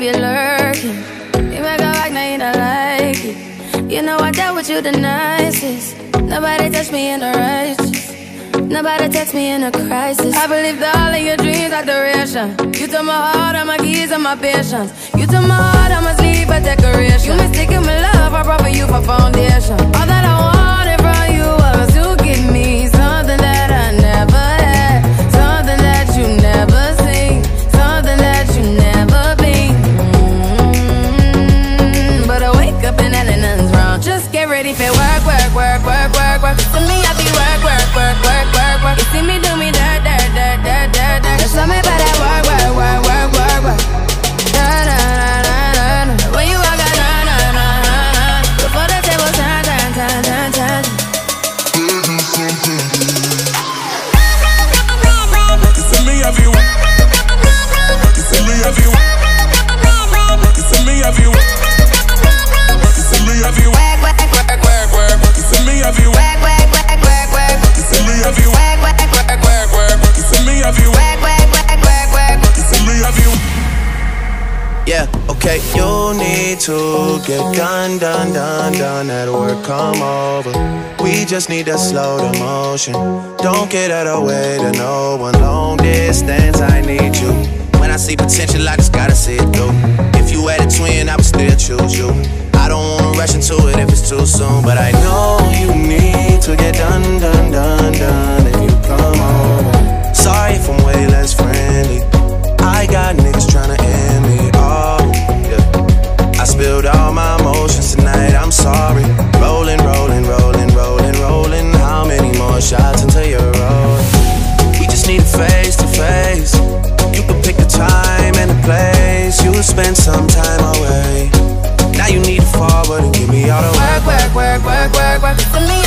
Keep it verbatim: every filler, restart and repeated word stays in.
be lurking. You make a act, now you don't like it. You know I dealt with you the nicest. Nobody touched me in a righteous. Nobody text me in a crisis. I believed all of your dreams are duration. You took my heart, all my keys, and my patience. You took my heart, I must leave a decoration. You mistaken my love, I brought for you for foundation. All that I wanted from you was to give me something that I never had, something that you never seen, something that you never been. Mm-hmm. But I wake up and nothing's wrong. Just get ready for work, work, work, work, work, work. To me, I be work, work, work, work, work, work. You see me do me dirt, dirt, dirt, dirt, dirt, dirt. Just tell me about that work, work, work, work, work, work. Na na na na na na. When you walk out, na na na na na. Before the table turn, turn, turn, turn, turn. You see me have you. You see me have you. You see me have you. You see me have you. Work, work, work, work, work. You see me have you. Work, work, work, work, work. You see me have you. Work, work, work, work, work. You see me have you. Work, work, work, work, work. You see me have you. Yeah, okay, you need to get done, done, done, done. That work come over. We just need to slow the motion. Don't get out of the way to no one. Long distance, I need you. When I see potential, I just gotta see it through. If you had a twin, I would still choose you. I don't wanna rush into it if it's too soon, but I know you need to get done, done, done, done. If you come over, sorry if I'm way less friendly. I got niggas tryna end me off, yeah. I spilled all my emotions tonight, I'm sorry. Rolling, rolling, rolling, rolling, rolling. How many more shots until you're rolling? We just need a face to face. You can pick the time and the place. You'll spend some time away. Now you need to forward and give me all the Work, work, work, work, work, work. To me,